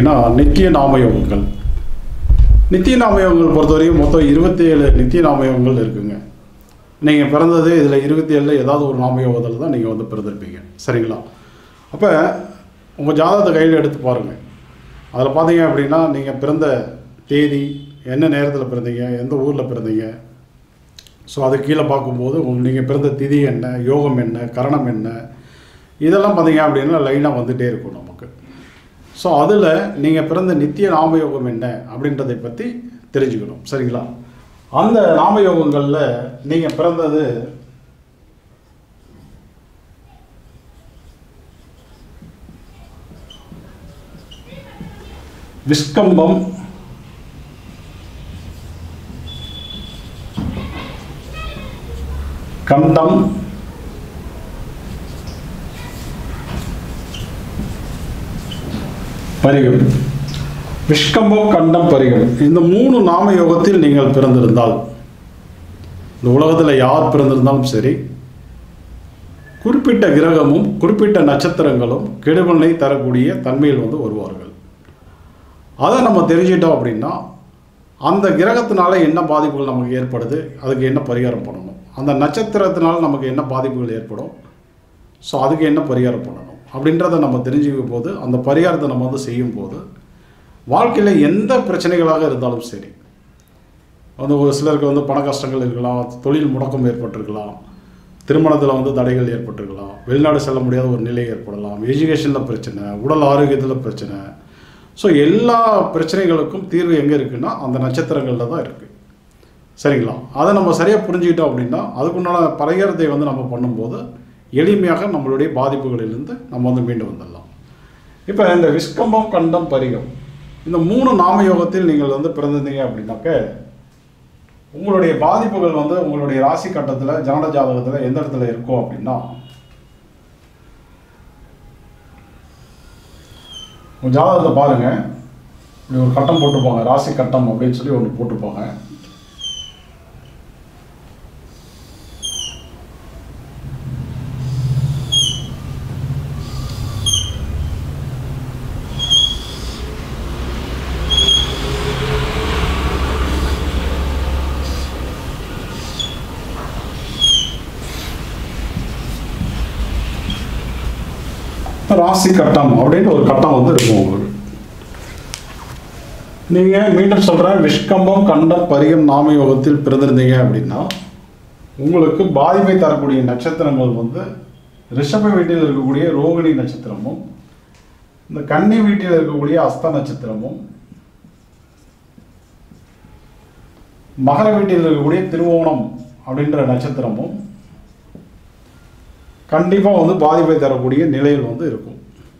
பார்த்தீங்கன்னா நித்திய நாமயோகங்கள். நித்திய நாமயோகங்கள் பொறுத்தவரைக்கும் மொத்தம் 27 நித்திய நாமயோகங்கள் இருக்குங்க. நீங்கள் பிறந்தது இதில் 27 ஏதாவது ஒரு நாமயோகத்தில் தான் நீங்கள் வந்து பிறந்திருப்பீங்க. சரிங்களா? அப்போ உங்கள் ஜாதகத்தை கையில் எடுத்து பாருங்கள். அதில் பார்த்தீங்க அப்படின்னா நீங்கள் பிறந்த தேதி, என்ன நேரத்தில் பிறந்தீங்க, எந்த ஊரில் பிறந்தீங்க, ஸோ அது கீழே பார்க்கும்போது நீங்கள் பிறந்த திதி என்ன, யோகம் என்ன, கரணம் என்ன, இதெல்லாம் பார்த்தீங்க அப்படின்னா லைனாக வந்துகிட்டே இருக்கும் நமக்கு. ஸோ அதில் நீங்கள் பிறந்த நித்திய நாமயோகம் என்ன அப்படின்றதை பற்றி தெரிஞ்சுக்கணும். சரிங்களா? அந்த நாமயோகங்களில் நீங்கள் பிறந்தது விஸ்கம்பம், கண்டம், பரிகம். விஷ்கம்பம், கண்டம், பரிகம் இந்த 3 நாமயோகத்தில் நீங்கள் பிறந்திருந்தால், இந்த உலகத்தில் யார் பிறந்திருந்தாலும் சரி, குறிப்பிட்ட கிரகமும் குறிப்பிட்ட நட்சத்திரங்களும் கெடுபலனை தரக்கூடிய தன்மையில் வந்து வருவார்கள். அதை நம்ம தெரிஞ்சிட்டோம் அப்படின்னா அந்த கிரகத்தினால என்ன பாதிப்புகள் நமக்கு ஏற்படுது, அதுக்கு என்ன பரிகாரம் பண்ணணும், அந்த நட்சத்திரத்தினால நமக்கு என்ன பாதிப்புகள் ஏற்படும், ஸோ அதுக்கு என்ன பரிகாரம் பண்ணணும் அப்படின்றத நம்ம தெரிஞ்சுக்கும் போது, அந்த பரிகாரத்தை நம்ம வந்து செய்யும் போது வாழ்க்கையில் எந்த பிரச்சனைகளாக இருந்தாலும் சரி, வந்து ஒரு சிலருக்கு வந்து பண கஷ்டங்கள் இருக்கலாம், தொழில் முடக்கம் ஏற்பட்டிருக்கலாம், திருமணத்தில் வந்து தடைகள் ஏற்பட்டிருக்கலாம், வெளிநாடு செல்ல முடியாத ஒரு நிலை ஏற்படலாம், எஜுகேஷனில் பிரச்சனை, உடல் ஆரோக்கியத்தில் பிரச்சனை. ஸோ எல்லா பிரச்சனைகளுக்கும் தீர்வு எங்கே இருக்குன்னா அந்த நட்சத்திரங்களில் தான் இருக்குது. சரிங்களா? அதை நம்ம சரியாக புரிஞ்சுக்கிட்டோம் அப்படின்னா அதுக்குண்டான பரிகாரத்தை வந்து நம்ம பண்ணும்போது எளிமையாக நம்மளுடைய பாதிப்புகளிலிருந்து நம்ம வந்து மீண்டு வந்துடலாம். இப்போ இந்த விஸ்கம்பம், கண்டம், பரிகம் இந்த 3 நாமயோகத்தில் நீங்கள் வந்து பிறந்திருந்தீங்க அப்படின்னாக்க உங்களுடைய பாதிப்புகள் வந்து உங்களுடைய ராசி கட்டத்தில், ஜனன ஜாதகத்தில் எந்த இடத்துல இருக்கும் அப்படின்னா, உங்கள் ஜாதகத்தை பாருங்கள். இப்படி ஒரு கட்டம் போட்டுப்போங்க, ராசி கட்டம் அப்படின்னு சொல்லி ஒன்று போட்டுப்போங்க. ராசி கட்டம் அப்படின்னு ஒரு கட்டம் வந்து இருக்கும் உங்களுக்கு. நீங்கள் மீண்டும் சொல்கிறேன், விஷ்கம்பம், கண்டம், பரிகம் நாமயோகத்தில் பிறந்திருந்தீங்க அப்படின்னா உங்களுக்கு பாதிப்பை தரக்கூடிய நட்சத்திரங்கள் வந்து ரிஷப வீட்டில் இருக்கக்கூடிய ரோகிணி நட்சத்திரமும், இந்த கன்னி வீட்டில் இருக்கக்கூடிய அஸ்த நட்சத்திரமும், மகர வீட்டில் இருக்கக்கூடிய திருவோணம் அப்படின்ற நட்சத்திரமும் கண்டிப்பாக வந்து பாதிப்பை தரக்கூடிய நிலையில் வந்து இருக்கும்.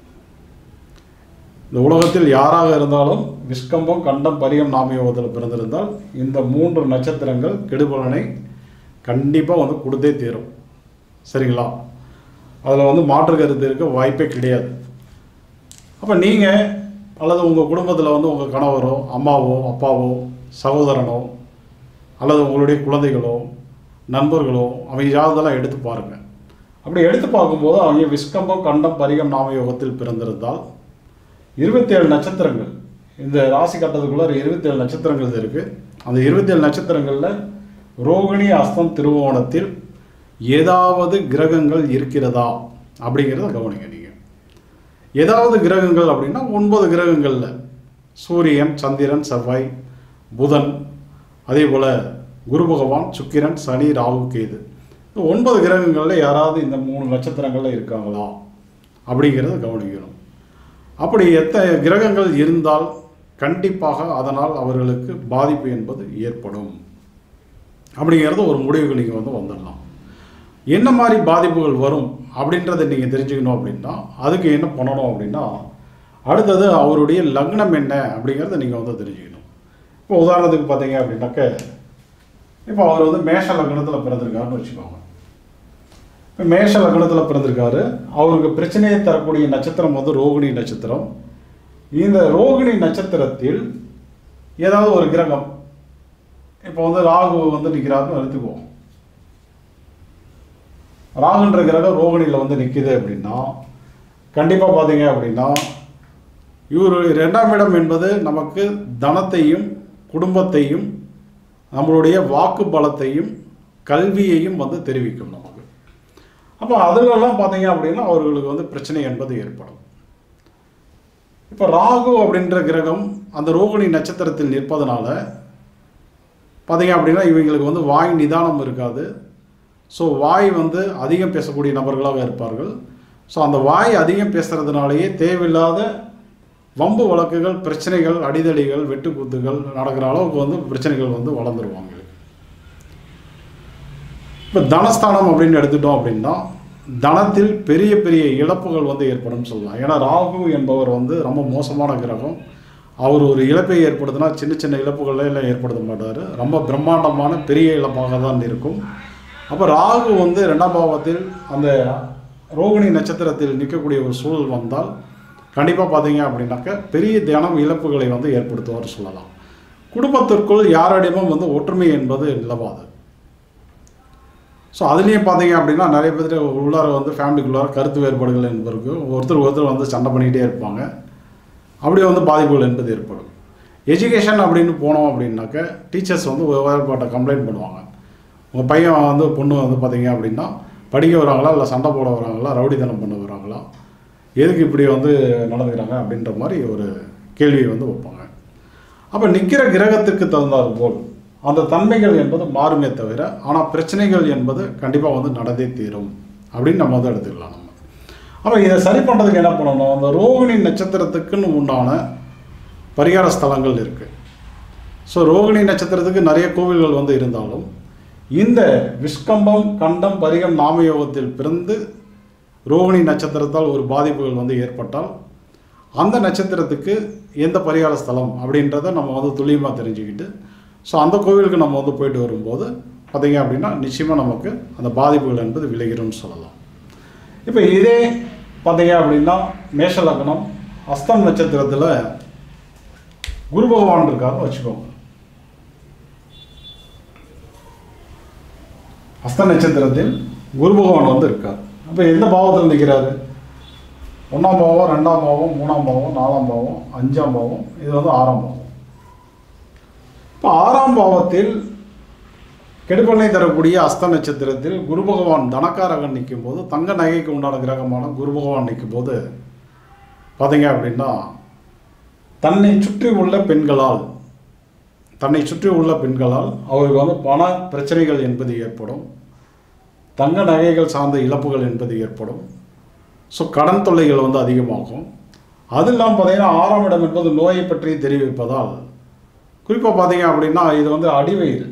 இந்த உலகத்தில் யாராக இருந்தாலும் விஷ்கம்பம், கண்டம், பரிகம் நாமயோகத்தில் பிறந்திருந்தால் இந்த 3 நட்சத்திரங்கள் கெடுபலனை கண்டிப்பாக வந்து கொடுத்தே தீரும். சரிங்களா? அதில் வந்து மாற்று கருத்து இருக்க வாய்ப்பே கிடையாது. அப்போ நீங்கள் அல்லது உங்கள் குடும்பத்தில் வந்து உங்கள் கணவரோ, அம்மாவோ, அப்பாவோ, சகோதரனோ அல்லது உங்களுடைய குழந்தைகளோ, நண்பர்களோ அவங்க ஜாதகத்தெல்லாம் எடுத்து பாருங்கள். அப்படி எடுத்து பார்க்கும்போது அவங்க விஷ்கம்பம், கண்டம், பரிகம் நாமயோகத்தில் பிறந்திருந்தால் 27 நட்சத்திரங்கள், இந்த ராசி கட்டத்துக்குள்ள 27 நட்சத்திரங்கள் இருக்குது. அந்த 27 நட்சத்திரங்களில் ரோகிணி, அஸ்தம், திருவோணத்தில் ஏதாவது கிரகங்கள் இருக்கிறதா அப்படிங்கிறத கவனிங்க. நீங்கள் ஏதாவது கிரகங்கள் அப்படின்னா 9 கிரகங்களில் சூரியன், சந்திரன், செவ்வாய், புதன், அதே போல் குரு பகவான், சுக்கிரன், சனி, ராகு, கேது, இந்த 9 கிரகங்களில் யாராவது இந்த 3 நட்சத்திரங்களில் இருக்காங்களா அப்படிங்கிறத கவனிக்கணும். அப்படி எத்தனை கிரகங்கள் இருந்தால் கண்டிப்பாக அதனால் அவர்களுக்கு பாதிப்பு என்பது ஏற்படும் அப்படிங்கிறத ஒரு முடிவுக்கு நீங்கள் வந்து வந்துடலாம். என்ன மாதிரி பாதிப்புகள் வரும் அப்படின்றத நீங்கள் தெரிஞ்சுக்கணும் அப்படின்னா அதுக்கு என்ன பண்ணணும் அப்படின்னா அடுத்தது அவருடைய லக்னம் என்ன அப்படிங்கிறத நீங்கள் வந்து தெரிஞ்சுக்கணும். இப்போ உதாரணத்துக்கு பார்த்தீங்க அப்படின்னாக்க, இப்போ அவர் வந்து மேஷ லக்னத்தில் பிறந்திருக்காருன்னு வச்சுக்கோங்க. இப்போ மேஷ லக்னத்தில் பிறந்திருக்காரு. அவருக்கு பிரச்சனையை தரக்கூடிய நட்சத்திரம் வந்து ரோகிணி நட்சத்திரம். இந்த ரோகிணி நட்சத்திரத்தில் ஏதாவது ஒரு கிரகம், இப்போ வந்து ராகு வந்து நிற்கிறாருன்னு எடுத்துக்குவோம். ராகுன்ற கிரகம் ரோகிணியில் வந்து நிற்கிது அப்படின்னா கண்டிப்பாக பார்த்தீங்க அப்படின்னா இவர் 2ஆம் இடம் என்பது நமக்கு தனத்தையும் குடும்பத்தையும் நம்மளுடைய வாக்கு பலத்தையும் கல்வியையும் வந்து தெரிவிக்கும் நமக்கு. அப்போ அதிலெல்லாம் பார்த்தீங்க அப்படின்னா அவர்களுக்கு வந்து பிரச்சனை என்பது ஏற்படும். இப்போ ராகு அப்படின்ற கிரகம் அந்த ரோகிணி நட்சத்திரத்தில் நிற்பதனால பார்த்தீங்க அப்படின்னா இவங்களுக்கு வந்து வாய் நிதானம் இருக்காது. ஸோ வாய் வந்து அதிகம் பேசக்கூடிய நபர்களாக இருப்பார்கள். ஸோ அந்த வாய் அதிகம் பேசுகிறதுனாலேயே தேவையில்லாத வம்பு வழக்குகள், பிரச்சனைகள், அடிதடிகள், வெட்டுக்குத்துகள் நடக்கிற அளவுக்கு வந்து பிரச்சனைகள் வந்து வளர்ந்துருவாங்க. இப்போ தனஸ்தானம் அப்படின்னு எடுத்துட்டோம் அப்படின்னா தனத்தில் பெரிய பெரிய இழப்புகள் வந்து ஏற்படும் சொல்லலாம். ஏன்னா ராகு என்பவர் வந்து ரொம்ப மோசமான கிரகம். அவர் ஒரு இழப்பை ஏற்படுத்தினா சின்ன சின்ன இழப்புகளே எல்லாம் ஏற்படுத்த மாட்டார். ரொம்ப பிரம்மாண்டமான பெரிய இழப்பாக தான் இருக்கும். அப்போ ராகு வந்து 2ஆம் பாவத்தில் அந்த ரோகிணி நட்சத்திரத்தில் நிற்கக்கூடிய ஒரு சூழல் வந்தால் கண்டிப்பாக பார்த்தீங்க அப்படின்னாக்க பெரிய தினம் இழப்புகளை வந்து ஏற்படுத்துவார் சொல்லலாம். குடும்பத்திற்குள் யாரிடமும் வந்து ஒற்றுமை என்பது நிலவாது. ஸோ அதுலேயும் பார்த்தீங்க அப்படின்னா நிறைய பேர் உள்ளார வந்து ஃபேமிலிக்குள்ளார கருத்து வேறுபாடுகள் என்பதற்கு ஒருத்தர் வந்து சண்டை பண்ணிக்கிட்டே இருப்பாங்க. அப்படியே வந்து பாதிப்புகள் என்பது ஏற்படும். எஜுகேஷன் அப்படின்னு போனோம் அப்படின்னாக்க டீச்சர்ஸ் வந்து வேறுபாட்டை கம்ப்ளைண்ட் பண்ணுவாங்க. உங்கள் பையன் வந்து பொண்ணு வந்து பார்த்தீங்க அப்படின்னா படிக்க வராங்களா இல்லை சண்டை போட வராங்களா, ரவுடித்தனம் பண்ண வராங்களா, எதுக்கு இப்படி வந்து நடந்துக்கிறாங்க அப்படின்ற மாதிரி ஒரு கேள்வியை வந்து வைப்பாங்க. அப்போ நிற்கிற கிரகத்துக்கு தகுந்தாற் போல் அந்த தன்மைகள் என்பது மாறுமே தவிர ஆனால் பிரச்சனைகள் என்பது கண்டிப்பாக வந்து நடந்தே தீரும் அப்படின்னு நம்ம வந்து எடுத்துக்கலாம். நம்ம அப்போ இதை சரி பண்ணுறதுக்கு என்ன பண்ணணும், அந்த ரோகிணி நட்சத்திரத்துக்குன்னு உண்டான பரிகார ஸ்தலங்கள் இருக்குது. ஸோ ரோகிணி நட்சத்திரத்துக்கு நிறைய கோவில்கள் வந்து இருந்தாலும் இந்த விஷ்கம்பம் கண்டம் பரிகம் நாமயோகத்தில் பிறந்து ரோகிணி நட்சத்திரத்தால் ஒரு பாதிப்புகள் வந்து ஏற்பட்டால் அந்த நட்சத்திரத்துக்கு எந்த பரிகார ஸ்தலம் அப்படின்றத நம்ம வந்து துல்லியமாக தெரிஞ்சுக்கிட்டு ஸோ அந்த கோவிலுக்கு நம்ம வந்து போயிட்டு வரும்போது பார்த்தீங்க அப்படின்னா நிச்சயமாக நமக்கு அந்த பாதிப்புகள் என்பது விளைகிறோம்னு சொல்லலாம். இப்போ இதே பார்த்தீங்க அப்படின்னா மேஷ லக்னம் அஸ்தம் நட்சத்திரத்தில் குரு பகவான் இருக்காருன்னு வச்சுக்கோங்க. அஸ்த நட்சத்திரத்தில் குரு பகவான் வந்து இருக்கார். அப்போ எந்த பாவத்தில் நிற்கிறாரு, 1ஆம் பாவம், 2ஆம் பாவம், 3ஆம் பாவம், 4ஆம் பாவம், 5ஆம் பாவம், இது வந்து 6ஆம் பாவம். இப்போ 6ஆம் பாவத்தில் கெடுபலனை தரக்கூடிய அஸ்த நட்சத்திரத்தில் குரு பகவான் தனக்காரகன் நிற்கும் போது தங்க நகைக்கு உண்டான கிரகமான குரு பகவான் நிற்கும் போது பார்த்தீங்க அப்படின்னா தன்னை சுற்றி உள்ள பெண்களால் அவருக்கு வந்து பண பிரச்சனைகள் என்பது ஏற்படும், தங்க நகைகள் சார்ந்த இழப்புகள் என்பது ஏற்படும். ஸோ கடன் தொல்லைகள் வந்து அதிகமாகும். அது இல்லாமல் பார்த்தீங்கன்னா 6ஆம் இடம் என்பது நோயை பற்றி தெரிவிப்பதால் குறிப்பாக பார்த்தீங்க அப்படின்னா இது வந்து அடிவயிறு,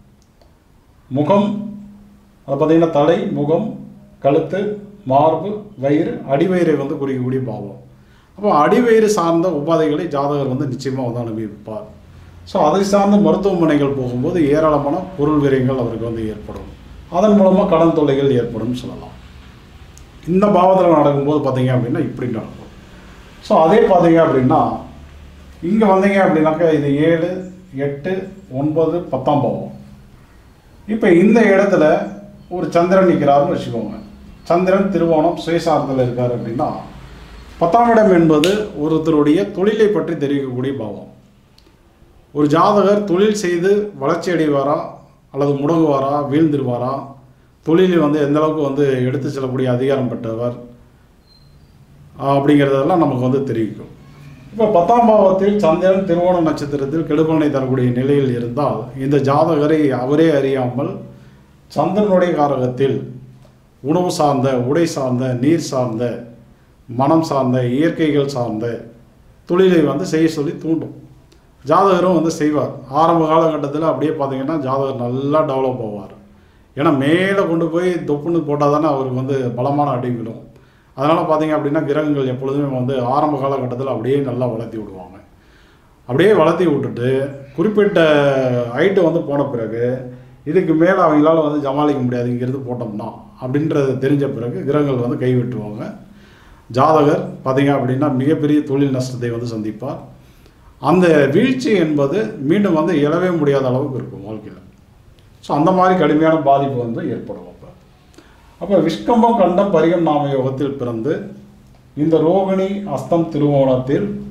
முகம், அது பார்த்தீங்கன்னா தலை, முகம், கழுத்து, மார்பு, வயிறு, அடிவயிறை வந்து குறிக்கக்கூடிய பாவம். அப்போ அடிவயிறு சார்ந்த உபாதைகளை ஜாதகர் வந்து நிச்சயமாக வந்து அனுபவிப்பார். ஸோ அதை சார்ந்த மருத்துவமனைகள் போகும்போது ஏராளமான பொருள் விரயங்கள் அவருக்கு வந்து ஏற்படும். அதன் மூலமாக கடன் தொல்லைகள் ஏற்படும் சொல்லலாம். இந்த பாவத்தில் நடக்கும்போது பார்த்தீங்க அப்படின்னா இப்படி நடக்கும். ஸோ அதே பார்த்தீங்க அப்படின்னா இங்கே வந்தீங்க அப்படின்னாக்கா இது 7, 8, 9, 10ஆம் பாவம். இப்போ இந்த இடத்துல ஒரு சந்திரன் நிற்கிறாருன்னு வச்சுக்கோங்க. சந்திரன் திருவோணம் சுயசாரத்தில் இருக்கார் அப்படின்னா 10ஆம் இடம் என்பது ஒருத்தருடைய தொழிலை பற்றி தெரிவிக்கக்கூடிய பாவம். ஒரு ஜாதகர் தொழில் செய்து வளர்ச்சி அடைவாரா அல்லது முடங்குவாரா, வீழ்ந்துருவாரா, தொழிலில் வந்து எந்த அளவுக்கு வந்து எடுத்து செல்லக்கூடிய அதிகாரம் பெற்றவர் அப்படிங்கிறதெல்லாம் நமக்கு வந்து தெரிவிக்கும். இப்போ 10ஆம் பாவத்தில் சந்திரன் திருவோண நட்சத்திரத்தில் கெடுபலனை தரக்கூடிய நிலையில் இருந்தால் இந்த ஜாதகரை அவரே அறியாமல் சந்திரனுடைய காரகத்தில் உணவு சார்ந்த, உடை சார்ந்த, நீர் சார்ந்த, மனம் சார்ந்த, இயற்கைகள் சார்ந்த தொழிலை வந்து செய்ய சொல்லி தூண்டும். ஜாதகரும் வந்து செய்வார். ஆரம்ப காலகட்டத்தில் அப்படியே பார்த்தீங்கன்னா ஜாதகர் நல்லா டெவலப் ஆவார். ஏன்னா மேலே கொண்டு போய் தொப்புன்னு போட்டால் தானே அவருக்கு வந்து பலமான அடி விடும். அதனால் பார்த்தீங்க அப்படின்னா கிரகங்கள் எப்பொழுதுமே வந்து ஆரம்ப காலகட்டத்தில் அப்படியே நல்லா வளர்த்தி விடுவாங்க. அப்படியே வளர்த்தி விட்டுட்டு குறிப்பிட்ட ஹைட்டு வந்து போன பிறகு இதுக்கு மேலே அவங்களால வந்து சமாளிக்க முடியாது இங்கிருந்து போட்டோம்னா அப்படின்றது தெரிஞ்ச பிறகு கிரகங்கள் வந்து கைவிட்டுருவாங்க. ஜாதகர் பார்த்தீங்க அப்படின்னா மிகப்பெரிய தொழில் நஷ்டத்தை வந்து சந்திப்பார். அந்த வீழ்ச்சி என்பது மீண்டும் வந்து எழவே முடியாத அளவுக்கு இருக்கும் வாழ்க்கையில். ஸோ அந்த மாதிரி கடுமையான பாதிப்பு வந்து ஏற்படும். அப்போ விஷ்கம்பம் கண்டம் பரிகம் நாம யோகத்தில் பிறந்து இந்த ரோகிணி அஸ்தம் திருவோணத்தில்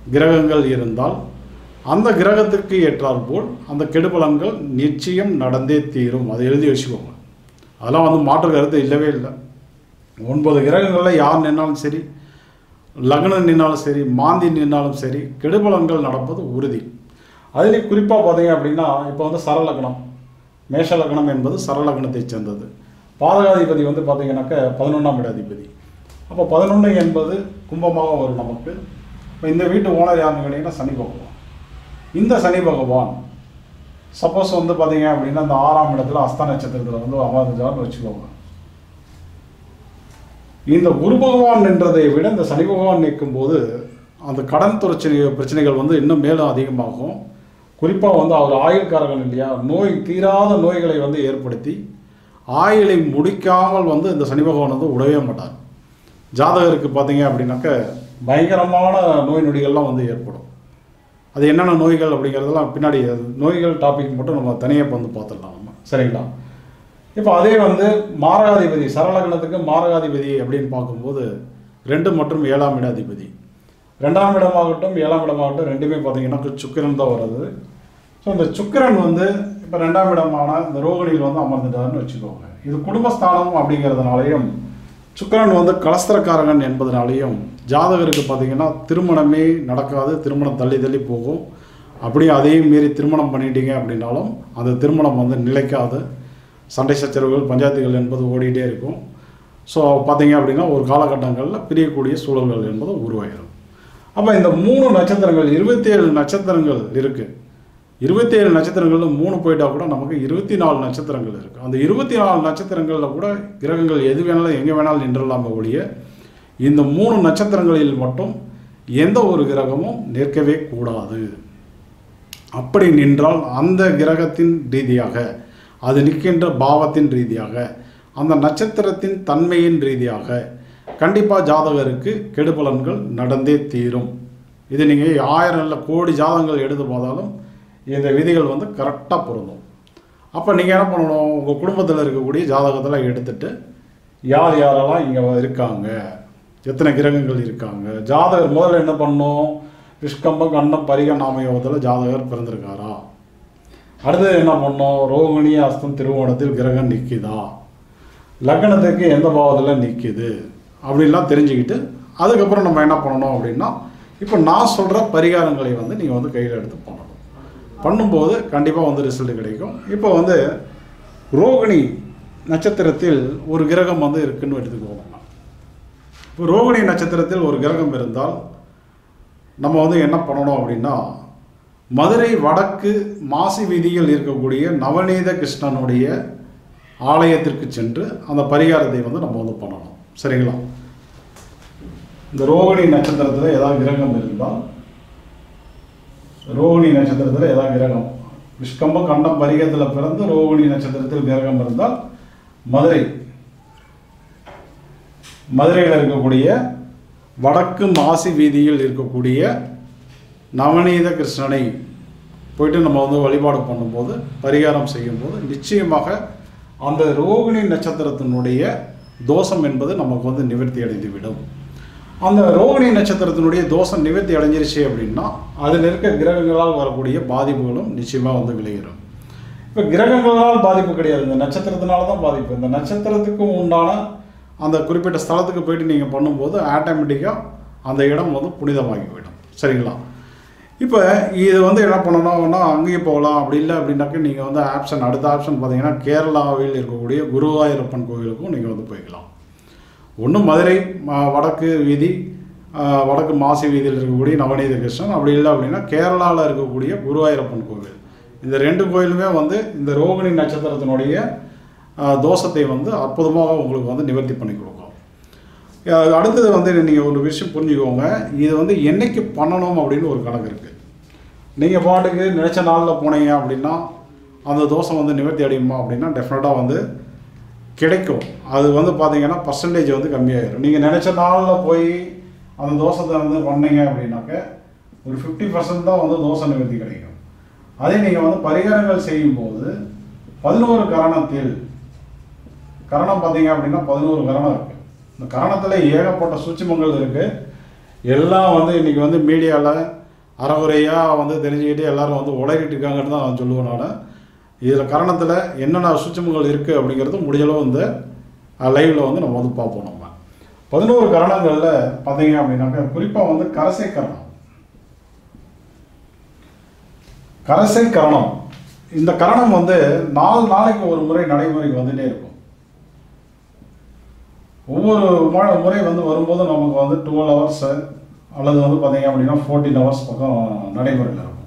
கிரகங்கள் இருந்தால் அந்த கிரகத்துக்கு ஏற்றாற்போல் அந்த கெடுபலன்கள் நிச்சயம் நடந்தே தீரும். அதை எழுதி வச்சுக்கோங்க. அதெல்லாம் வந்து மாற்று கருத்து இல்லவே இல்லை. 9 கிரகங்களில் யார் நின்னாலும் சரி, லக்னம் நின்னாலும் சரி, மாந்தி நின்னாலும் சரி, கெடுபலன்கள் நடப்பது உறுதி. அதுலேயும் குறிப்பாக பார்த்தீங்க அப்படின்னா, இப்போ வந்து சரலக்னம், மேஷ லக்னம் என்பது சரலக்னத்தை சேர்ந்தது. பாதகாதிபதி வந்து பார்த்தீங்கன்னாக்க 11ஆம் இடதிபதி. அப்போ 11 என்பது கும்பமாக வரும் நமக்கு. இப்போ இந்த வீட்டு ஓனர் யாருன்னு கேட்டிங்கன்னா சனி பகவான். இந்த சனி பகவான் சப்போஸ் வந்து பார்த்தீங்க அப்படின்னா இந்த 6ஆம் இடத்துல அஸ்த நட்சத்திரத்தில் வந்து அமர்ந்தார்னு வச்சுக்கோங்க. இந்த குரு பகவான் நின்றதை விட இந்த சனி பகவான் நிற்கும்போது அந்த கடன் பிரச்சனைகள் வந்து இன்னும் மேலும் அதிகமாகும். குறிப்பாக வந்து அவர் ஆயுள்காரர்கள் இல்லையா, தீராத நோய்களை வந்து ஏற்படுத்தி ஆயுளை முடிக்காமல் வந்து இந்த சனி பகவான் வந்து உடவே மாட்டார். ஜாதகருக்கு பார்த்தீங்க அப்படின்னாக்க பயங்கரமான நோய் நொடிகள்லாம் வந்து ஏற்படும். அது என்னென்ன நோய்கள் அப்படிங்கிறதெல்லாம் பின்னாடி நோய்கள் டாபிக் மட்டும் நம்ம தனியாக வந்து பார்த்துடலாம் நம்ம, சரிங்களா? இப்போ அதே வந்து மாரகாதிபதி, சரலக்னத்துக்கு மாரகாதிபதி அப்படின்னு பார்க்கும்போது 2 மற்றும் 7ஆம் இடாதிபதி, 2ஆம் இடமாகட்டும் 7ஆம் இடமாகட்டும் ரெண்டுமே பார்த்தீங்கன்னா சுக்கிரன் தான் வருது. ஸோ இந்த சுக்கிரன் வந்து இப்போ 2ஆம் இடமான இந்த ரோகிணியில் வந்து அமர்ந்துட்டாருன்னு வச்சுக்கோங்க. இது குடும்பஸ்தானம் அப்படிங்கிறதுனாலையும் சுக்கிரன் வந்து கலஸ்திரக்காரகன் என்பதனாலையும் ஜாதகருக்கு பார்த்தீங்கன்னா திருமணமே நடக்காது, திருமணம் தள்ளி தள்ளி போகும். அப்படியே அதையும் மீறி திருமணம் பண்ணிட்டீங்க அப்படின்னாலும் அந்த திருமணம் வந்து நிலைக்காது. சண்டை சச்சரவுகள், பஞ்சாயத்துகள் என்பது ஓடிட்டே இருக்கும். ஸோ பார்த்தீங்க அப்படின்னா ஒரு காலகட்டங்களில் பிரியக்கூடிய சூழல்கள் என்பது உருவாகிடும். அப்போ இந்த 3 நட்சத்திரங்கள், 27 நட்சத்திரங்கள் இருக்குது. 27 நட்சத்திரங்களில் 3 போயிட்டால் கூட நமக்கு 24 நட்சத்திரங்கள் இருக்குது. அந்த 24 நட்சத்திரங்களில் கூட கிரகங்கள் எது வேணாலும் எங்கே வேணாலும் நின்றலாமே ஒழிய இந்த 3 நட்சத்திரங்களில் மட்டும் எந்த ஒரு கிரகமும் நிற்கவே கூடாது. அப்படி நின்றால் அந்த கிரகத்தின் ரீதியாக, அது நிற்கின்ற பாவத்தின் ரீதியாக, அந்த நட்சத்திரத்தின் தன்மையின் ரீதியாக கண்டிப்பாக ஜாதகருக்கு கெடுபலன்கள் நடந்தே தீரும். இது நீங்கள் 1000 இல்லை கோடி ஜாதகங்கள் எடுத்து பார்த்தாலும் இந்த விதிகள் வந்து கரெக்டாக பொருந்தும். அப்போ நீங்கள் என்ன பண்ணணும், உங்கள் குடும்பத்தில் இருக்கக்கூடிய ஜாதகத்தில் எடுத்துகிட்டு யார் யாரெல்லாம் இங்கே இருக்காங்க, எத்தனை கிரகங்கள் இருக்காங்க, ஜாதகர் முதல்ல என்ன பண்ணணும், விஷ்கம்பம் கண்டம் பரிக நாமயோகத்தில் ஜாதகர் பிறந்திருக்காரா, அடுத்தது என்ன பண்ணோம், ரோகிணி அஸ்தம் திருவோணத்தில் கிரகம் நிற்கிதா, லக்னத்துக்கு எந்த பாவத்தில் நிற்கிது அப்படின்லாம் தெரிஞ்சுக்கிட்டு அதுக்கப்புறம் நம்ம என்ன பண்ணணும் அப்படின்னா, இப்போ நான் சொல்கிற பரிகாரங்களை வந்து நீங்கள் வந்து கையில் எடுத்து பண்ணணும். பண்ணும்போது கண்டிப்பாக வந்து ரிசல்ட் கிடைக்கும். இப்போ வந்து ரோகிணி நட்சத்திரத்தில் ஒரு கிரகம் வந்து இருக்குன்னு எடுத்துக்குவோம். இப்போ ரோகிணி நட்சத்திரத்தில் ஒரு கிரகம் இருந்தால் நம்ம வந்து என்ன பண்ணணும் அப்படின்னா, மதுரை வடக்கு மாசி வீதியில் இருக்கக்கூடிய நவநீத கிருஷ்ணனுடைய ஆலயத்திற்கு சென்று அந்த பரிகாரத்தை வந்து நம்ம வந்து பண்ணணும், சரிங்களா? இந்த ரோகிணி நட்சத்திரத்தில் ஏதாவது கிரகம் இருந்தால், ரோகிணி நட்சத்திரத்தில் ஏதாவது கிரகம் விஷ்கம்ப கண்டம் பரிகத்தில் பிறந்து ரோகிணி நட்சத்திரத்தில் கிரகம் இருந்தால் மதுரையில் இருக்கக்கூடிய வடக்கு மாசி வீதியில் இருக்கக்கூடிய நவநீத கிருஷ்ணனை போயிட்டு நம்ம வந்து வழிபாடு பண்ணும்போது, பரிகாரம் செய்யும்போது நிச்சயமாக அந்த ரோகிணி நட்சத்திரத்தினுடைய தோஷம் என்பது நமக்கு வந்து நிவர்த்தி அடைந்து விடும். அந்த ரோகிணி நட்சத்திரத்தினுடைய தோஷம் நிவர்த்தி அடைஞ்சிருச்சு அப்படின்னா அதில் இருக்க கிரகங்களால் வரக்கூடிய பாதிப்புகளும் நிச்சயமாக வந்து விளையிடும். இப்போ கிரகங்களால் பாதிப்பு கிடையாது, இந்த நட்சத்திரத்தினால தான் பாதிப்பு. இந்த நட்சத்திரத்துக்கு உண்டான அந்த குறிப்பிட்ட ஸ்தலத்துக்கு போயிட்டு நீங்கள் பண்ணும்போது ஆட்டோமேட்டிக்காக அந்த இடம் வந்து புனிதமாகிவிடும், சரிங்களா? இப்போ இது வந்து என்ன பண்ணணும்னா அங்கேயும் போகலாம். அப்படி இல்லை அப்படின்னாக்க நீங்கள் வந்து அடுத்த ஆப்ஷன் பார்த்தீங்கன்னா கேரளாவில் இருக்கக்கூடிய குருவாயூரப்பன் கோவிலுக்கும் நீங்கள் வந்து போய்க்கலாம். ஒன்று மதுரை வடக்கு வீதி, வடக்கு மாசி வீதியில் இருக்கக்கூடிய நவநீத கிருஷ்ணன், அப்படி இல்லை அப்படின்னா கேரளாவில் இருக்கக்கூடிய குருவாயூரப்பன் கோவில். இந்த 2 கோயிலுமே வந்து இந்த ரோகிணி நட்சத்திரத்தினுடைய தோஷத்தை வந்து அற்புதமாக உங்களுக்கு வந்து நிவர்த்தி பண்ணி கொடுக்கும். அடுத்தது வந்து நீங்கள் ஒரு விஷயம் புரிஞ்சுக்கோங்க, இது வந்து என்றைக்கு பண்ணணும் அப்படின்னு ஒரு கணக்கு இருக்குது. நீங்கள் பாட்டுக்கு நினச்ச நாளில் போனீங்க அப்படின்னா அந்த தோஷம் வந்து நிவர்த்தி அடையுமா அப்படின்னா டெஃபினட்டாக வந்து கிடைக்கும். அது வந்து பார்த்தீங்கன்னா பர்சன்டேஜ் வந்து கம்மியாகிடும். நீங்கள் நினச்ச நாளில் போய் அந்த தோஷத்தை வந்து பண்ணீங்க அப்படின்னாக்க ஒரு 50% தான் வந்து தோஷ நிவர்த்தி கிடைக்கும். அதே நீங்கள் வந்து பரிகாரங்கள் செய்யும்போது 11 கரணத்தில், கரணம் பார்த்தீங்க அப்படின்னா 11 கரணம் இருக்குது. இந்த கரணத்தில் ஏகப்பட்ட சூட்சுமங்கள் இருக்குது. எல்லாம் வந்து இன்றைக்கி வந்து மீடியாவில் அறகுறையாக வந்து தெரிஞ்சுக்கிட்டு எல்லோரும் வந்து உலகிட்டு இருக்காங்கன்னு தான் நான் சொல்லுவேன். நான் இதில் கரணத்தில் என்னென்ன சூட்சுமங்கள் இருக்குது அப்படிங்கிறது முடிஞ்சளவு இந்த லைவில் வந்து நம்ம வந்து பார்ப்போம். நம்ம 11 கரணங்களில் பார்த்தீங்க அப்படின்னாக்கா குறிப்பாக வந்து கரசை கரணம். கரசை கரணம் இந்த கரணம் வந்து 4 நாளைக்கு ஒரு முறை நடைமுறைக்கு வந்துட்டே இருக்கும். ஒவ்வொரு முறை வந்து வரும்போது நமக்கு வந்து 12 ஹவர்ஸ் அல்லது வந்து பார்த்தீங்க அப்படின்னா 14 ஹவர்ஸ் பக்கம் நடைமுறையில் இருக்கும்.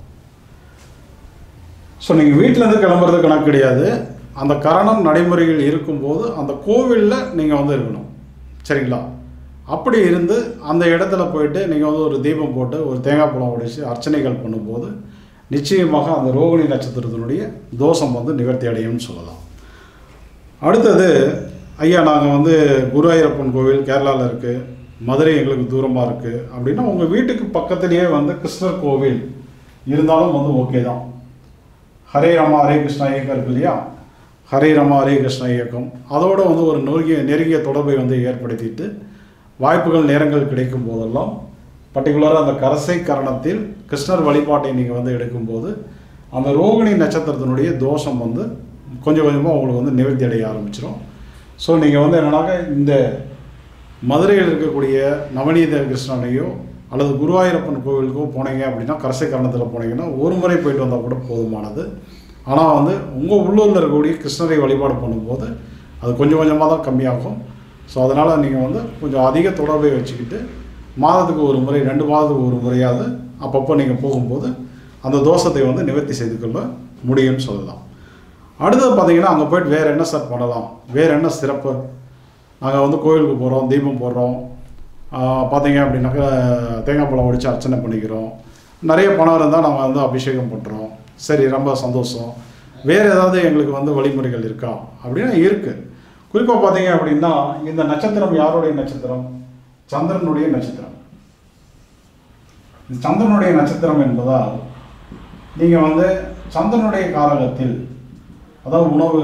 ஸோ நீங்கள் வீட்டிலேருந்து கிளம்புறது கணக்கு கிடையாது. அந்த கரணம் நடைமுறைகள் இருக்கும்போது அந்த கோவிலில் நீங்கள் வந்து இருக்கணும். சரிங்களா? அப்படி இருந்து அந்த இடத்துல போயிட்டு நீங்கள் வந்து ஒரு தீபம் போட்டு ஒரு தேங்காய் பழம் உடைச்சு அர்ச்சனைகள் பண்ணும்போது நிச்சயமாக அந்த ரோகிணி நட்சத்திரத்தினுடைய தோஷம் வந்து நிவர்த்தி அடையும்னு சொல்லலாம். அடுத்தது, ஐயா நாங்கள் வந்து குருவாயூரப்பன் கோவில் கேரளாவில் இருக்குது, மதுரை எங்களுக்கு தூரமாக இருக்குது அப்படின்னா உங்கள் வீட்டுக்கு பக்கத்துலேயே வந்து கிருஷ்ணர் கோவில் இருந்தாலும் வந்து ஓகே தான். ஹரே ராமா ஹரே கிருஷ்ணா இயக்கம் இருக்கு இல்லையா, ஹரே ராமா ஹரே கிருஷ்ணா இயக்கம், அதோடு வந்து ஒரு நெருங்கிய தொடர்பை வந்து ஏற்படுத்திட்டு வாய்ப்புகள் நேரங்கள் கிடைக்கும் போதெல்லாம் பர்டிகுலராக அந்த கரசை கரணத்தில் கிருஷ்ணர் வழிபாட்டை நீங்கள் வந்து எடுக்கும்போது அந்த ரோகிணி நட்சத்திரத்தினுடைய தோஷம் வந்து கொஞ்சம் கொஞ்சமாக உங்களுக்கு வந்து நிவர்த்தி அடைய ஆரம்பிச்சிடும். ஸோ நீங்கள் வந்து என்னன்னாக்க இந்த மதுரையில் இருக்கக்கூடிய நவநீத கிருஷ்ணனையோ அல்லது குருவாயூரப்பன் கோவிலுக்கோ போனீங்க அப்படின்னா கரசை கரணத்தில் போனீங்கன்னா ஒரு முறை போயிட்டு வந்தால் கூட போதுமானது. ஆனால் வந்து உங்கள் உள்ளூரில் இருக்கக்கூடிய கிருஷ்ணரை வழிபாடு பண்ணும்போது அது கொஞ்சம் கொஞ்சமாக தான் கம்மியாகும். ஸோ அதனால் நீங்கள் வந்து கொஞ்சம் அதிக தொடர்பை வச்சுக்கிட்டு மாதத்துக்கு ஒரு முறை 2 மாதத்துக்கு ஒரு முறையாவது அப்பப்போ நீங்கள் போகும்போது அந்த தோஷத்தை வந்து நிவர்த்தி செய்து கொள்ள முடியும்னு சொல்லலாம். அடுத்தது பார்த்தீங்கன்னா அங்கே போய்ட்டு வேறு என்ன சார் பண்ணலாம், வேறு என்ன சிறப்பு, நாங்கள் வந்து கோவிலுக்கு போகிறோம், தீபம் போடுறோம், பார்த்தீங்க அப்படின்னாக்கா தேங்காய் பழம் உடைச்சு அர்ச்சனை பண்ணிக்கிறோம், நிறைய பணம் இருந்தால் நாங்கள் வந்து அபிஷேகம் பண்ணுறோம், சரி ரொம்ப சந்தோஷம், வேறு ஏதாவது எங்களுக்கு வந்து வழிமுறைகள் இருக்கா அப்படின்னா இருக்குது. குறிப்பாக பார்த்தீங்க அப்படின்னா இந்த நட்சத்திரம் யாருடைய நட்சத்திரம்? சந்திரனுடைய நட்சத்திரம். சந்திரனுடைய நட்சத்திரம் என்பதால் நீங்கள் வந்து சந்திரனுடைய காரகத்தில், அதாவது உணவு,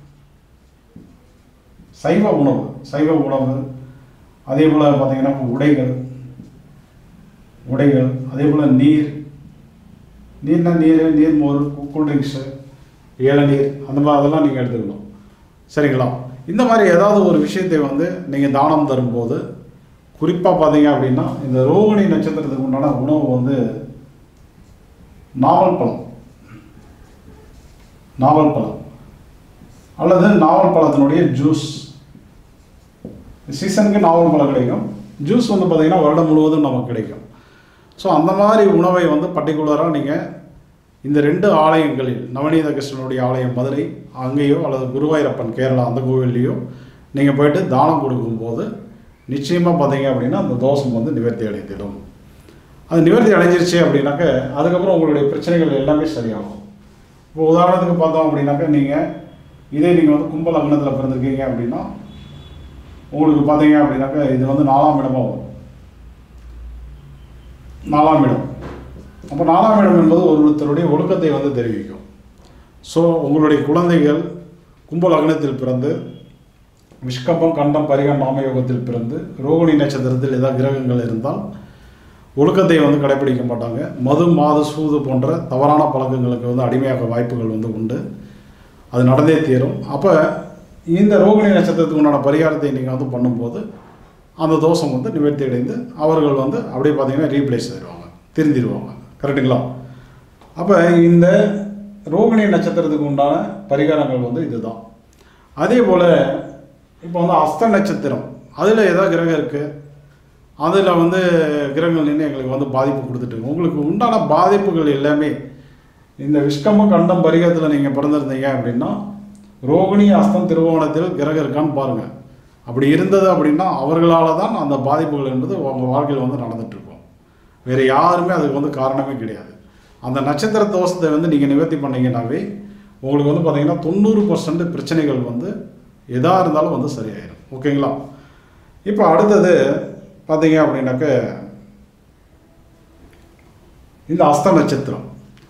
சைவ உணவு, அதே போல் பார்த்தீங்கன்னா உடைகள், அதே போல் நீர்மோர், கூல்ட்ரிங்க்ஸு, இளநீர், அந்த மாதிரி அதெல்லாம் நீங்கள் எடுத்துக்கணும். சரிங்களா? இந்த மாதிரி ஏதாவது ஒரு விஷயத்தை வந்து நீங்கள் தானம் தரும்போது குறிப்பாக பார்த்தீங்க அப்படின்னா இந்த ரோகிணி நட்சத்திரத்துக்கு உண்டான உணவு வந்து நாவல் பழம் அல்லது நாவல் பழத்தினுடைய ஜூஸ். சீசனுக்கு நாவல் பழம் கிடைக்கும், ஜூஸ் வந்து பார்த்திங்கன்னா வருடம் முழுவதும் நமக்கு கிடைக்கும். ஸோ அந்த மாதிரி உணவை வந்து பர்டிகுலராக நீங்கள் இந்த 2 ஆலயங்களில், நவநீத கிருஷ்ணனுடைய ஆலயம் மதுரை அங்கேயோ அல்லது குருவாயூரப்பன் கேரளா அந்த கோவில்லையோ நீங்கள் போய்ட்டு தானம் கொடுக்கும்போது நிச்சயமாக பார்த்தீங்க அப்படின்னா அந்த தோஷம் வந்து நிவர்த்தி அடைந்திடும். அது நிவர்த்தி அடைஞ்சிருச்சு அப்படின்னாக்க அதுக்கப்புறம் உங்களுடைய பிரச்சனைகள் எல்லாமே சரியாகும். இப்போ உதாரணத்துக்கு பார்த்தோம் அப்படின்னாக்கா நீங்கள் வந்து கும்ப லக்னத்தில் பிறந்திருக்கீங்க அப்படின்னா உங்களுக்கு பார்த்தீங்க அப்படின்னாக்கா இது வந்து 4ஆம் இடமாக வரும். 4ஆம் இடம். அப்போ 4ஆம் இடம் என்பது ஒருத்தருடைய ஒழுக்கத்தை வந்து தெரிவிக்கும். ஸோ உங்களுடைய குழந்தைகள் கும்ப லக்னத்தில் பிறந்து விஷ்கம்பம் கண்டம் பரிகம் நாமயோகத்தில் பிறந்து ரோகிணி நட்சத்திரத்தில் ஏதாவது கிரகங்கள் இருந்தால் ஒழுக்கத்தை வந்து கடைபிடிக்க மாட்டாங்க. மது மாது சூது போன்ற தவறான பழக்கங்களுக்கு வந்து அடிமையாக வாய்ப்புகள் வந்து உண்டு. அது நடந்தே தீரும். அப்போ இந்த ரோகிணி நட்சத்திரத்துக்கு உண்டான பரிகாரத்தை நீங்கள் வந்து பண்ணும்போது அந்த தோஷம் வந்து நிவர்த்தி அடைந்து அவர்கள் வந்து அப்படியே பார்த்தீங்கன்னா ரீப்ளேஸ் ஆகிடுவாங்க, திருந்திடுவாங்க. கரெக்டுங்களா? அப்போ இந்த ரோகிணி நட்சத்திரத்துக்கு உண்டான பரிகாரங்கள் வந்து இதுதான். அதே போல் இப்போ வந்து அஸ்த நட்சத்திரம், அதில் ஏதாவது கிரகம் இருக்குது, அதில் வந்து கிரகங்கள் நின்று எங்களுக்கு வந்து பாதிப்பு கொடுத்துட்டு உங்களுக்கு உண்டான பாதிப்புகள் எல்லாமே இந்த விஷ்கம்பம் கண்டம் பரிகத்தில் நீங்கள் பிறந்திருந்தீங்க அப்படின்னா ரோகிணி அஸ்தம் திருவோணத்தில் கிரகம் இருக்கான்னு பாருங்கள். அப்படி இருந்தது அப்படின்னா அவர்களால் தான் அந்த பாதிப்புகள் என்பது உங்கள் வாழ்க்கையில் வந்து நடந்துகிட்ருக்கும். வேறு யாருமே அதுக்கு வந்து காரணமே கிடையாது. அந்த நட்சத்திர தோஷத்தை வந்து நீங்கள் நிவர்த்தி பண்ணிங்கன்னாவே உங்களுக்கு வந்து பார்த்திங்கன்னா 90% பிரச்சனைகள் வந்து எதாக இருந்தாலும் வந்து சரியாயிடும். ஓகேங்களா? இப்போ அடுத்தது பார்த்தீங்க அப்படின்னாக்க இந்த அஸ்த நட்சத்திரம்.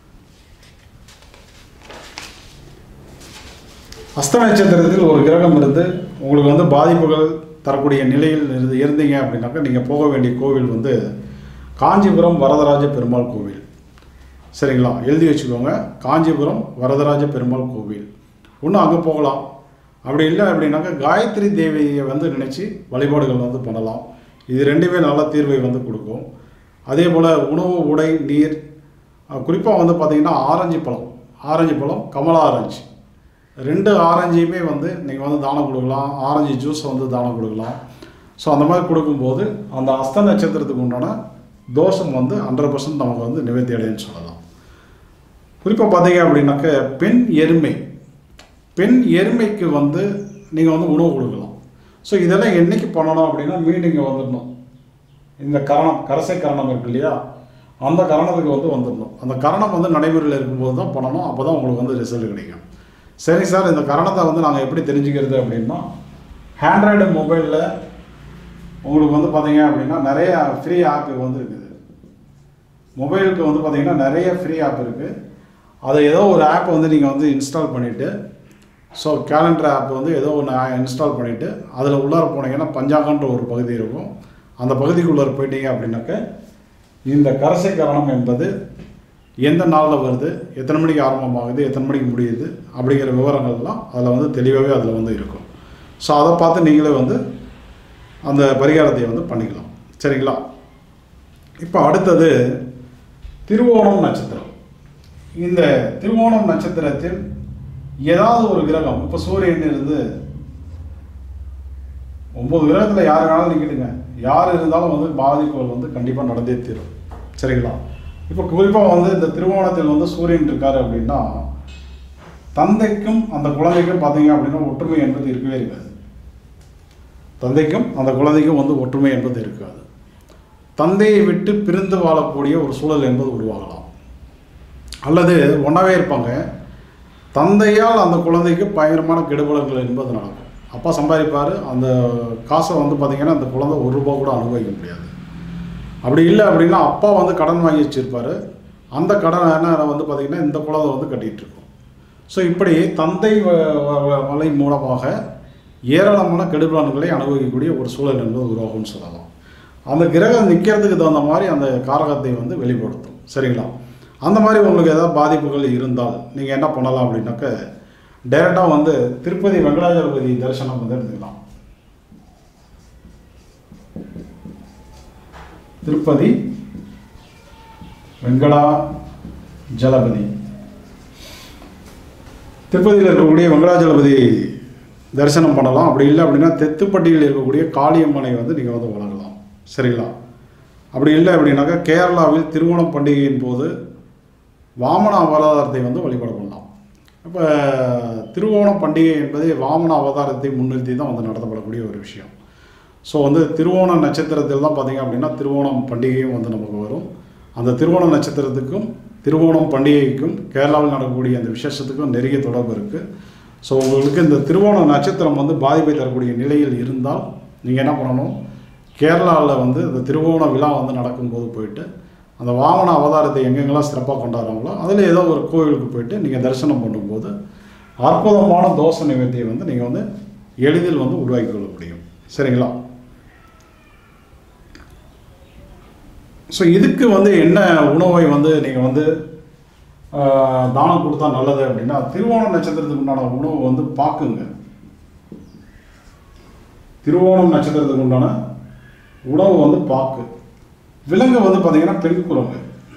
அஸ்த நட்சத்திரத்தில் ஒரு கிரகம் இருந்து உங்களுக்கு வந்து பாதிப்புகள் தரக்கூடிய நிலையில் இருந்தீங்க அப்படின்னாக்கா நீங்கள் போக வேண்டிய கோவில் வந்து காஞ்சிபுரம் வரதராஜ பெருமாள் கோவில். சரிங்களா, எழுதி வச்சுக்கோங்க. காஞ்சிபுரம் வரதராஜ பெருமாள் கோவில். இன்னும் அங்கே போகலாம். அப்படி இல்லை அப்படின்னாக்கா காயத்ரி தேவியை வந்து நினச்சி வழிபாடுகள் வந்து பண்ணலாம். இது ரெண்டுமே நல்ல தீர்வை வந்து கொடுக்கும். அதே போல் உணவு, உடை, நீர், குறிப்பாக வந்து பார்த்திங்கன்னா ஆரஞ்சு பழம் கமலா ஆரஞ்சு, 2 ஆரஞ்சையுமே வந்து நீங்கள் வந்து தானம் கொடுக்கலாம். ஆரஞ்சு ஜூஸை வந்து தானம் கொடுக்கலாம். ஸோ அந்த மாதிரி கொடுக்கும்போது அந்த அஸ்த நட்சத்திரத்துக்கு உண்டான தோஷம் வந்து 100% நமக்கு வந்து நிவர்த்தி அடையுன்னு சொல்லலாம். குறிப்பாக பார்த்தீங்க அப்படின்னாக்க பெண் எருமைக்கு வந்து நீங்கள் வந்து உணவு கொடுக்கலாம். ஸோ இதெல்லாம் என்றைக்கு பண்ணணும் அப்படின்னா மீண்டும் இங்கே வந்துடணும். இந்த கரசை கரணம் இருக்கு இல்லையா, அந்த கரணத்துக்கு வந்து வந்துடணும். அந்த கரணம் வந்து நடைமுறையில் இருக்கும்போது தான் பண்ணணும். அப்போ தான் உங்களுக்கு வந்து ரிசல்ட் கிடைக்கும். சரி சார், இந்த கரணத்தை வந்து நாங்கள் எப்படி தெரிஞ்சுக்கிறது அப்படின்னா, ஆண்ட்ராய்டு மொபைலில் உங்களுக்கு வந்து பார்த்தீங்க அப்படின்னா நிறைய ஃப்ரீ ஆப் வந்து இருக்குது. மொபைலுக்கு வந்து பார்த்தீங்கன்னா நிறைய ஃப்ரீ ஆப் இருக்குது. அதை ஏதோ ஒரு ஆப் வந்து நீங்கள் வந்து இன்ஸ்டால் பண்ணிவிட்டு, ஸோ கேலண்டர் ஆப் வந்து ஏதோ ஒன்று இன்ஸ்டால் பண்ணிவிட்டு அதில் உள்ளார போனீங்கன்னா பஞ்சாங்கன்ற ஒரு பகுதி இருக்கும். அந்த பகுதிக்குள்ளே போயிட்டீங்க அப்படின்னாக்க இந்த கரசை கரணம் என்பது எந்த நாளில் வருது, எத்தனை மணிக்கு ஆரம்பமாகுது, எத்தனை மணிக்கு முடியுது அப்படிங்கிற விவரங்கள்லாம் அதில் வந்து தெளிவாகவே அதில் வந்து இருக்கும். ஸோ அதை பார்த்து நீங்களே வந்து அந்த பரிகாரத்தை வந்து பண்ணிக்கலாம். சரிங்களா. இப்போ அடுத்தது திருவோணம் நட்சத்திரம். இந்த திருவோணம் நட்சத்திரத்தில் ஏதாவது ஒரு கிரகம், இப்போ சூரியன் இருந்து 9 கிரகத்தில் யார் வேணாலும் நிற்கிடுங்க, யார் இருந்தாலும் வந்து பாதிப்புகள் வந்து கண்டிப்பாக நடந்தே தீரும். சரிங்களா. இப்போ குறிப்பாக வந்து இந்த திருவோணத்தில் வந்து சூரியன் இருக்காரு அப்படின்னா தந்தைக்கும் அந்த குழந்தைக்கும் பார்த்தீங்க அப்படின்னா ஒற்றுமை என்பது இருக்கவே இருக்காது. தந்தைக்கும் அந்த குழந்தைக்கும் வந்து ஒற்றுமை என்பது இருக்காது. தந்தையை விட்டு பிரிந்து வாழக்கூடிய ஒரு சூழல் என்பது உருவாகலாம். அல்லது ஒன்றாவே இருப்பாங்க. தந்தையால் அந்த குழந்தைக்கு பயங்கரமான கெடுபலங்கள் என்பது நடக்கும். அப்பா சம்பாதிப்பார், அந்த காசை வந்து பார்த்திங்கன்னா அந்த குழந்தை ₹1 கூட அனுபவிக்க முடியாது. அப்படி இல்லை அப்படின்னா அப்பா வந்து கடன் வாங்கி வச்சுருப்பார், அந்த கடனை வந்து பார்த்திங்கன்னா இந்த குழந்தை வந்து கட்டிகிட்டு இருக்கும். ஸோ இப்படி தந்தை வலை மூலமாக ஏராளமான கெடுபலன்களை அனுபவிக்கக்கூடிய ஒரு சூழல் என்பது உருவாகும்னு சொல்லலாம். அந்த கிரகம் நிற்கிறதுக்கு தகுந்த மாதிரி அந்த காரகத்தை வந்து வெளிப்படுத்தும். சரிங்களா. அந்த மாதிரி உங்களுக்கு ஏதாவது பாதிப்புகள் இருந்தால் நீங்கள் என்ன பண்ணலாம் அப்படின்னாக்க டைரெக்டாக வந்து திருப்பதி வெங்கடாஜலபதி தரிசனம் வந்து எடுத்துக்கலாம். திருப்பதி வெங்கடாஜலபதி, திருப்பதியில் இருக்கக்கூடிய வெங்கடாஜலபதி தரிசனம் பண்ணலாம். அப்படி இல்லை அப்படின்னா தெத்துப்பட்டியில் இருக்கக்கூடிய காளியம்மனை வந்து நீங்கள் வந்து வணங்கலாம். சரிங்களா. அப்படி இல்லை அப்படின்னாக்கா கேரளாவில் திருவோணம் பண்டிகையின் போது வாமன அவதாரத்தை வந்து வழிபாடு பண்ணலாம். இப்போ திருவோணம் பண்டிகை என்பது வாமன அவதாரத்தை முன்னிறுத்தி தான் வந்து நடத்தப்படக்கூடிய ஒரு விஷயம். ஸோ வந்து திருவோண நட்சத்திரத்தில் தான் பார்த்திங்க அப்படின்னா திருவோணம் பண்டிகையும் வந்து நமக்கு வரும். அந்த திருவோண நட்சத்திரத்துக்கும் திருவோணம் பண்டிகைக்கும் கேரளாவில் நடக்கக்கூடிய அந்த விசேஷத்துக்கும் நெருங்கிய தொடர்பு இருக்குது. ஸோ உங்களுக்கு இந்த திருவோண நட்சத்திரம் வந்து பாதிப்பை தரக்கூடிய நிலையில் இருந்தால் நீங்கள் என்ன பண்ணணும், கேரளாவில் வந்து இந்த திருவோண விழா வந்து நடக்கும்போது போயிட்டு அந்த வாமன அவதாரத்தை எங்கெங்கெல்லாம் சிறப்பாக கொண்டாடுறாங்களோ அதில் ஏதோ ஒரு கோவிலுக்கு போயிட்டு நீங்கள் தரிசனம் பண்ணும்போது அற்புதமான தோஷ நிவர்த்தியை வந்து நீங்கள் வந்து எளிதில் வந்து உருவாக்கி கொள்ள முடியும். சரிங்களா. ஸோ இதுக்கு வந்து என்ன உணவை வந்து நீங்கள் வந்து தானம் கொடுத்தா நல்லது அப்படின்னா, திருவோண நட்சத்திரத்துக்கு உண்டான உணவு வந்து பாக்குங்க. திருவோணம் நட்சத்திரத்துக்கு உண்டான உணவு வந்து பாக்கு. விலங்கு வந்து பார்த்தீங்கன்னா பெண் குரங்கு.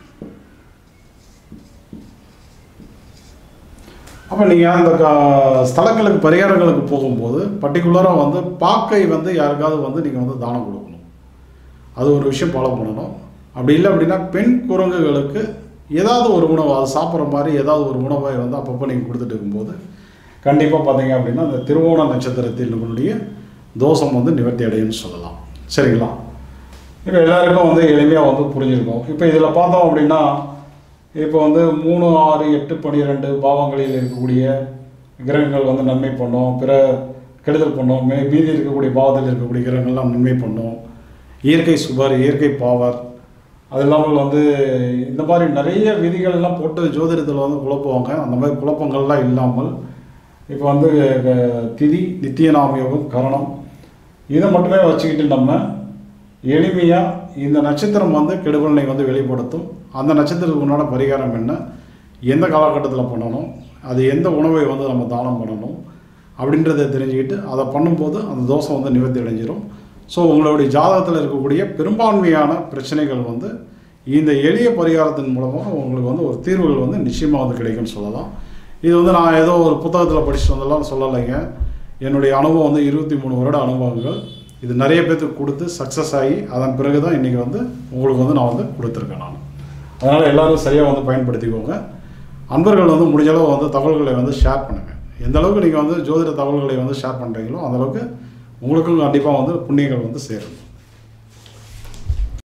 அப்போ நீங்கள் அந்த ஸ்தலங்களுக்கு பரிகாரங்களுக்கு போகும்போது பர்டிகுலராக வந்து பாக்கை வந்து யாருக்காவது வந்து நீங்கள் வந்து தானம் கொடுக்கணும். அது ஒரு விஷயம் ஃபாலோ பண்ணணும். அப்படி இல்லை அப்படின்னா பெண் குரங்குகளுக்கு ஏதாவது ஒரு உணவு, அது சாப்பிட்ற மாதிரி ஏதாவது ஒரு உணவை வந்து அப்பப்போ நீங்கள் கொடுத்துட்டு இருக்கும்போது கண்டிப்பாக பார்த்தீங்க அப்படின்னா அந்த திருவோண நட்சத்திரத்தினுடைய தோஷம் வந்து நிவர்த்தி அடையும்னு சொல்லலாம். சரிங்களா. இப்போ எல்லாருக்கும் வந்து எளிமையாக வந்து புரிஞ்சிருக்கும். இப்போ இதில் பார்த்தோம் அப்படின்னா இப்போ வந்து 3, 6, 8, 12 பாவங்களில் இருக்கக்கூடிய கிரகங்கள் வந்து நன்மை பண்ணும், பிற கெடுதல் பண்ணும். மீதி இருக்கக்கூடிய பாவத்தில் இருக்கக்கூடிய கிரகங்கள்லாம் நன்மை பண்ணும். இயற்கை சுபர், இயற்கை பாவர், அது இல்லாமல் வந்து இந்த மாதிரி நிறைய விதிகள் எல்லாம் போட்டு ஜோதிடத்தில் வந்து குழப்புவாங்க. அந்த மாதிரி குழப்பங்கள்லாம் இல்லாமல் இப்போ வந்து திதி, நித்திய நாம யோகம், கரணம், இதை மட்டுமே வச்சுக்கிட்டு நம்ம எளிமையாக இந்த நட்சத்திரம் வந்து கெடுபலனை வந்து வெளிப்படுத்தும். அந்த நட்சத்திரத்துக்கு உண்டான பரிகாரம் என்ன, எந்த காலகட்டத்தில் பண்ணணும், அது எந்த உணவை வந்து நம்ம தானம் பண்ணணும் அப்படின்றத தெரிஞ்சுக்கிட்டு அதை பண்ணும்போது அந்த தோஷம் வந்து நிவர்த்தி அடைஞ்சிடும். ஸோ உங்களுடைய ஜாதகத்தில் இருக்கக்கூடிய பெரும்பான்மையான பிரச்சனைகள் வந்து இந்த எளிய பரிகாரத்தின் மூலமாக உங்களுக்கு வந்து ஒரு தீர்வுகள் வந்து நிச்சயமாக வந்து கிடைக்கும்னு சொல்லலாம். இது வந்து நான் ஏதோ ஒரு புத்தகத்தில் படிச்சுட்டு வந்தெல்லாம் சொல்லலைங்க. என்னுடைய அனுபவம் வந்து 23 வருட அனுபவங்கள். இது நிறைய பேர்த்துக்கு கொடுத்து சக்ஸஸ் ஆகி அதன் பிறகு தான் இன்றைக்கி வந்து உங்களுக்கு வந்து நான் வந்து கொடுத்துருக்கேன் நான். அதனால் எல்லோரும் சரியாக வந்து பயன்படுத்திக்கோங்க. அன்பர்கள் வந்து முடிஞ்சளவு வந்து தகவல்களை வந்து ஷேர் பண்ணுங்கள். எந்த அளவுக்கு நீங்கள் வந்து ஜோதிட தகவல்களை வந்து ஷேர் பண்ணுறீங்களோ அந்தளவுக்கு உங்களுக்கும் கண்டிப்பாக வந்து புண்ணியங்கள் வந்து சேரும்.